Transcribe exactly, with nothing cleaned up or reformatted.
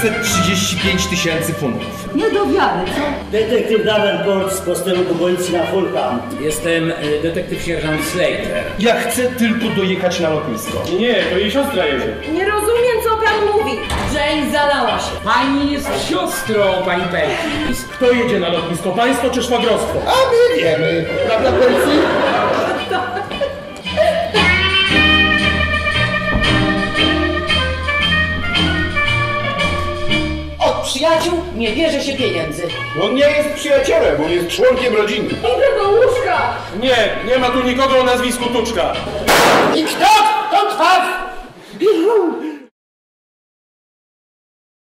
siedemset trzydzieści pięć tysięcy funtów. Nie do wiary, co? Detektyw Davenport z posterunku policji na Fulham. Jestem y, detektyw sierżant Slater. Ja chcę tylko dojechać na lotnisko. Nie, to jej siostra jedzie. Nie rozumiem, co pan mówi. Jane zalała się. Pani jest siostrą pani Perkins. Kto jedzie na lotnisko? Państwo czy szwagrostwo? A my wiemy, prawda policji? Od przyjaciół nie bierze się pieniędzy. On nie jest przyjacielem, on jest członkiem rodziny. Idę do łóżka. Nie, nie ma tu nikogo o nazwisku Tuczka. I kto? To traf!